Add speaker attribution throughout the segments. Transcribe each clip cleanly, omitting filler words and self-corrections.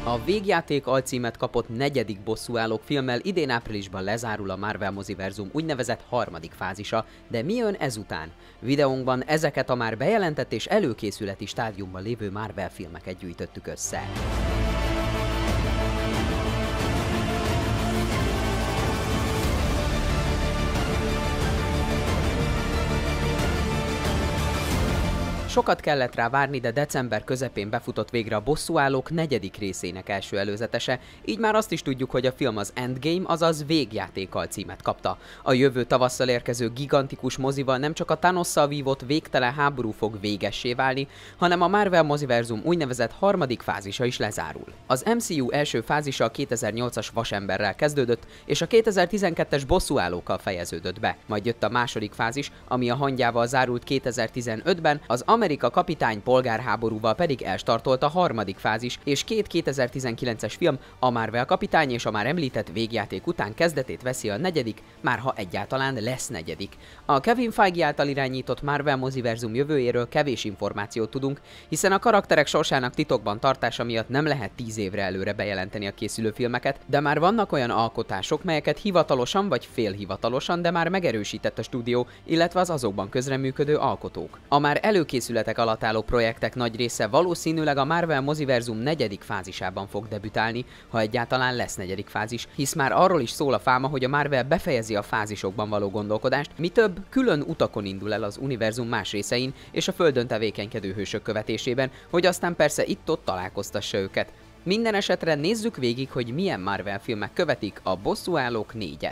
Speaker 1: A Végjáték alcímet kapott negyedik bosszúállók filmmel idén áprilisban lezárul a Marvel moziverzum úgynevezett harmadik fázisa, de mi jön ezután? Videónkban ezeket a már bejelentett és előkészületi stádiumban lévő Marvel filmeket gyűjtöttük össze. Sokat kellett rá várni, de december közepén befutott végre a Bosszúállók negyedik részének első előzetese, így már azt is tudjuk, hogy a film az Endgame, azaz Végjáték alcímet kapta. A jövő tavasszal érkező gigantikus mozival nem csak a Thanosszal vívott végtelen háború fog végessé válni, hanem a Marvel moziverzum úgynevezett harmadik fázisa is lezárul. Az MCU első fázisa a 2008-as Vasemberrel kezdődött, és a 2012-es Bosszúállókkal fejeződött be. Majd jött a második fázis, ami a hangyával zárult 2015-ben, az Amerika kapitány polgárháborúval pedig elstartolt a harmadik fázis, és két 2019-es film, a Marvel kapitány és a már említett Végjáték után kezdetét veszi a negyedik, már ha egyáltalán lesz negyedik. A Kevin Feige által irányított Marvel moziverzum jövőjéről kevés információt tudunk, hiszen a karakterek sorsának titokban tartása miatt nem lehet 10 évre előre bejelenteni a készülő filmeket, de már vannak olyan alkotások, melyeket hivatalosan vagy félhivatalosan, de már megerősített a stúdió, illetve az azokban közreműködő alkotók. A már előkészületek alatt álló projektek nagy része valószínűleg a Marvel moziverzum negyedik fázisában fog debütálni, ha egyáltalán lesz negyedik fázis, hisz már arról is szól a fáma, hogy a Marvel befejezi a fázisokban való gondolkodást, mi több, külön utakon indul el az univerzum más részein és a Földön tevékenykedő hősök követésében, hogy aztán persze itt-ott találkoztassa őket. Minden esetre nézzük végig, hogy milyen Marvel filmek követik a Bosszúállók 4-et.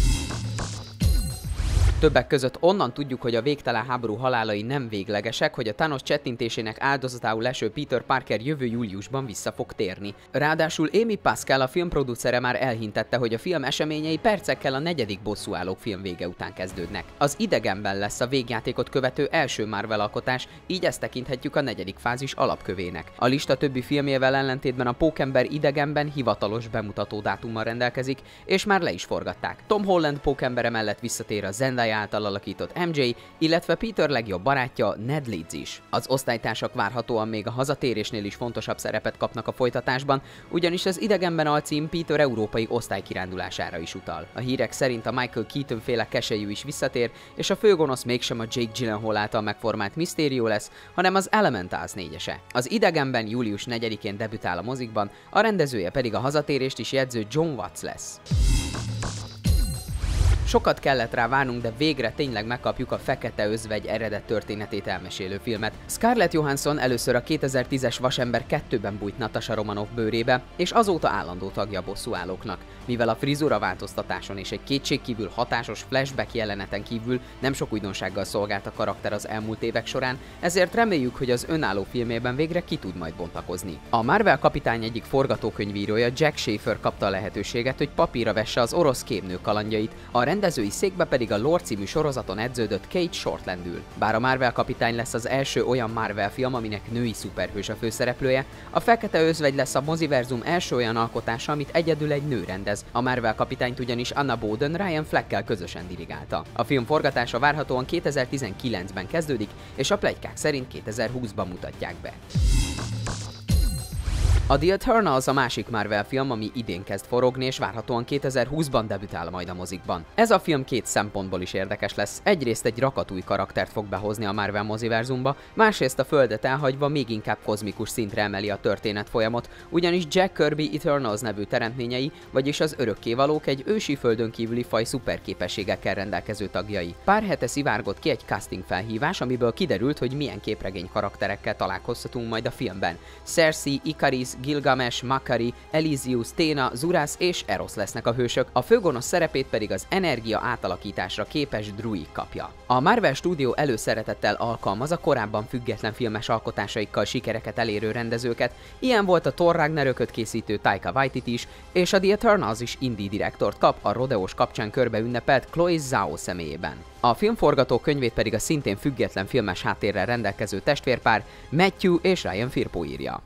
Speaker 1: Többek között onnan tudjuk, hogy a végtelen háború halálai nem véglegesek, hogy a Thanos csettintésének áldozatául eső Peter Parker jövő júliusban vissza fog térni. Ráadásul Amy Pascal, a filmproducere már elhintette, hogy a film eseményei percekkel a negyedik Bosszúállók film vége után kezdődnek. Az Idegenben lesz a Végjátékot követő első Marvel alkotás, így ezt tekinthetjük a negyedik fázis alapkövének. A lista többi filmjével ellentétben a Pókember Idegenben hivatalos bemutató dátummal rendelkezik, és már le is forgatták. Tom Holland Pókembere mellett visszatér a Zendaya által alakított MJ, illetve Peter legjobb barátja Ned Leeds is. Az osztálytársak várhatóan még a hazatérésnél is fontosabb szerepet kapnak a folytatásban, ugyanis az Idegenben alcím Peter európai osztálykirándulására is utal. A hírek szerint a Michael Keaton féle keselyű is visszatér, és a főgonosz mégsem a Jake Gyllenhaal által megformált Mysterio lesz, hanem az Elementals 4-ese. Az Idegenben július 4-én debütál a mozikban, a rendezője pedig a hazatérést is jegyző John Watts lesz. Sokat kellett rá várnunk, de végre tényleg megkapjuk a Fekete Özvegy eredet történetét elmesélő filmet. Scarlett Johansson először a 2010-es Vasember 2-ben bújt Natasha Romanoff bőrébe, és azóta állandó tagja a Bosszúállóknak. Mivel a frizura változtatáson és egy kétségkívül hatásos flashback jeleneten kívül nem sok újdonsággal szolgált a karakter az elmúlt évek során, ezért reméljük, hogy az önálló filmében végre ki tud majd bontakozni. A Marvel kapitány egyik forgatókönyvírója, Jack Schaefer kapta a lehetőséget, hogy papírra vesse az orosz kémnő kalandjait, a rendezői székbe pedig a Lore című sorozaton edződött Kate Shortland ül. Bár a Marvel kapitány lesz az első olyan Marvel film, aminek női szuperhős a főszereplője, a Fekete Özvegy lesz a moziverzum első olyan alkotása, amit egyedül egy nő rendez. A Marvel kapitányt ugyanis Anna Boden Ryan Fleckkel közösen dirigálta. A film forgatása várhatóan 2019-ben kezdődik, és a pletykák szerint 2020-ban mutatják be. A The Eternals a másik Marvel film, ami idén kezd forogni, és várhatóan 2020-ban debütál majd a mozikban. Ez a film két szempontból is érdekes lesz. Egyrészt egy rakatúj karaktert fog behozni a Marvel moziverzumba, másrészt a Földet elhagyva még inkább kozmikus szintre emeli a történet folyamot, ugyanis Jack Kirby Eternals nevű teremtményei, vagyis az örökkévalók egy ősi földön kívüli faj szuperképességekkel rendelkező tagjai. Pár hete szivárgott ki egy casting felhívás, amiből kiderült, hogy milyen képregény karakterekkel találkozhatunk majd a filmben. Cersei, Ikaris, Gilgamesh, Makari, Elysius, Téna, Zuras és Eros lesznek a hősök, a főgonosz szerepét pedig az energia átalakításra képes druid kapja. A Marvel stúdió előszeretettel alkalmaz a korábban független filmes alkotásaikkal sikereket elérő rendezőket, ilyen volt a Thor Ragnarököt készítő Taika Waititi is, és a The Eternals is indie direktort kap a Rodeós kapcsán körbe ünnepelt Chloe Zhao személyében. A film forgatókönyvét pedig a szintén független filmes háttérrel rendelkező testvérpár Matthew és Ryan Firpo írja.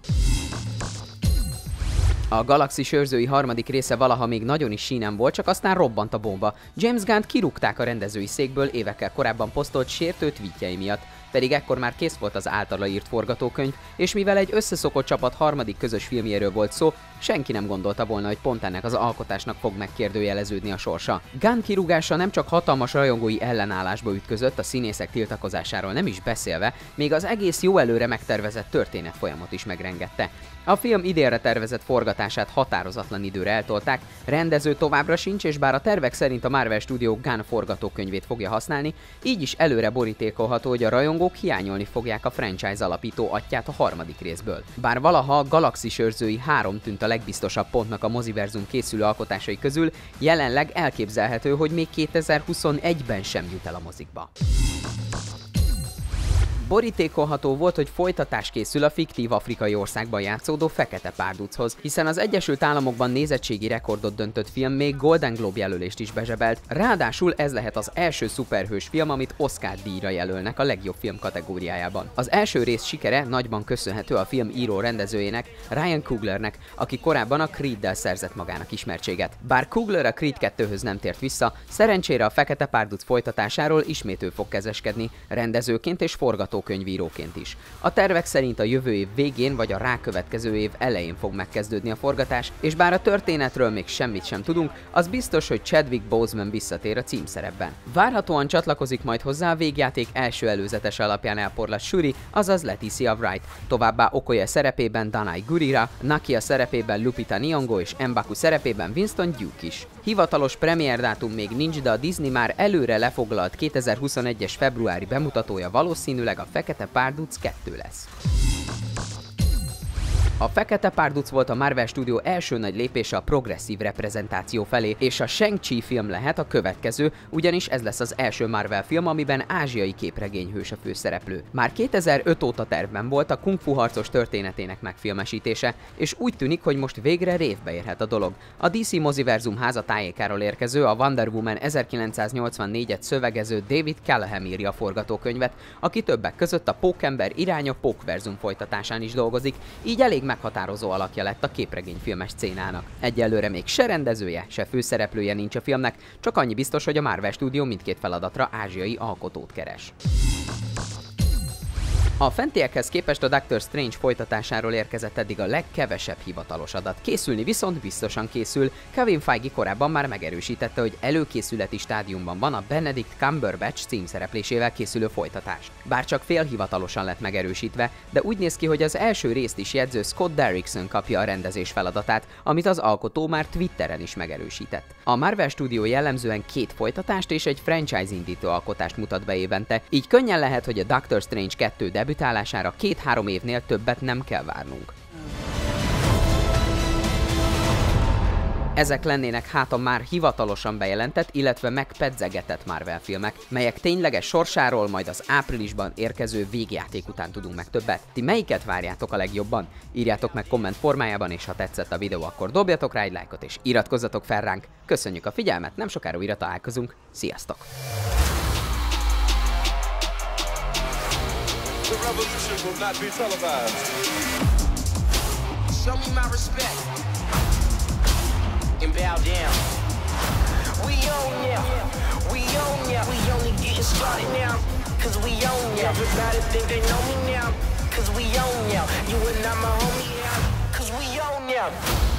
Speaker 1: A Galaxis őrzői harmadik része valaha még nagyon is sínen volt, csak aztán robbant a bomba. James Gunnt kirúgták a rendezői székből évekkel korábban posztolt sértő tweetjei miatt. pedig ekkor már kész volt az általa írt forgatókönyv, és mivel egy összeszokott csapat harmadik közös filmjéről volt szó, senki nem gondolta volna, hogy pont ennek az alkotásnak fog megkérdőjeleződni a sorsa. Gunn kirúgása nem csak hatalmas rajongói ellenállásba ütközött, a színészek tiltakozásáról nem is beszélve, még az egész jó előre megtervezett történetfolyamot is megrengette. A film idénre tervezett forgatását határozatlan időre eltolták, rendező továbbra sincs, és bár a tervek szerint a Marvel Studio Gunn forgatókönyvét fogja használni, így is előre borítékolható, hogy a rajongók hiányolni fogják a franchise alapító atyját a harmadik részből. Bár valaha a Galaxis őrzői 3 tűnt a legbiztosabb pontnak a moziverzum készülő alkotásai közül, jelenleg elképzelhető, hogy még 2021-ben sem jut el a mozikba. Borítékolható volt, hogy folytatás készül a fiktív afrikai országban játszódó Fekete párduchoz, hiszen az Egyesült Államokban nézettségi rekordot döntött film még Golden Globe jelölést is bezsebelt, ráadásul ez lehet az első szuperhős film, amit Oscar-díjra jelölnek a legjobb film kategóriájában. Az első rész sikere nagyban köszönhető a film író-rendezőjének, Ryan Cooglernek, aki korábban a Creeddel szerzett magának ismertséget. Bár Coogler a Creed 2-höz nem tért vissza, szerencsére a Fekete párduc folytatásáról ismét ő fog kezeskedni, rendezőként és forgatókönyvíróként is. A tervek szerint a jövő év végén vagy a rákövetkező év elején fog megkezdődni a forgatás, és bár a történetről még semmit sem tudunk, az biztos, hogy Chadwick Boseman visszatér a címszerepben. Várhatóan csatlakozik majd hozzá a végjáték első előzetes alapján elporlat Shuri, azaz Leticia Wright, továbbá Okoye szerepében Danai Gurira, Nakia szerepében Lupita Nyong'o és M'Baku szerepében Winston Duke is. Hivatalos premiérdátum még nincs, de a Disney már előre lefoglalt 2021-es februári bemutatója valószínűleg a Fekete párduc 2 lesz. A Fekete párduc volt a Marvel Studio első nagy lépése a progresszív reprezentáció felé, és a Shang-Chi film lehet a következő, ugyanis ez lesz az első Marvel film, amiben ázsiai képregényhős a főszereplő. Már 2005 óta tervben volt a kung fu harcos történetének megfilmesítése, és úgy tűnik, hogy most végre révbe érhet a dolog. A DC moziverzum háza tájékáról érkező, a Wonder Woman 1984-et szövegező David Callahan írja a forgatókönyvet, aki többek között a Pókember iránya Pókverzum folytatásán is dolgozik, így elég meghatározó alakja lett a képregényfilmes szcénának. Egyelőre még se rendezője, se főszereplője nincs a filmnek, csak annyi biztos, hogy a Marvel Studio mindkét feladatra ázsiai alkotót keres. A fentiekhez képest a Doctor Strange folytatásáról érkezett eddig a legkevesebb hivatalos adat. Készülni viszont biztosan készül. Kevin Feige korábban már megerősítette, hogy előkészületi stádiumban van a Benedict Cumberbatch címszereplésével készülő folytatás. Bár csak félhivatalosan lett megerősítve, de úgy néz ki, hogy az első részt is jegyző Scott Derrickson kapja a rendezés feladatát, amit az alkotó már Twitteren is megerősített. A Marvel Studio jellemzően 2 folytatást és egy franchise indító alkotást mutat be évente, így könnyen lehet, hogy a Doctor Strange 2 debütálására 2-3 évnél többet nem kell várnunk. Ezek lennének hát a már hivatalosan bejelentett, illetve megpedzegetett Marvel filmek, melyek tényleges sorsáról majd az áprilisban érkező végjáték után tudunk meg többet. Ti melyiket várjátok a legjobban? Írjátok meg komment formájában, és ha tetszett a videó, akkor dobjatok rá egy lájkot és iratkozzatok fel ránk. Köszönjük a figyelmet, nem sokára újra találkozunk. Sziasztok!
Speaker 2: The revolution will not be televised.
Speaker 3: Show me my respect and bow down. We own ya, we own ya. We only getting started now, cause we own ya. Everybody think they know me now, cause we own ya. You and I'm a homie now, cause we own ya.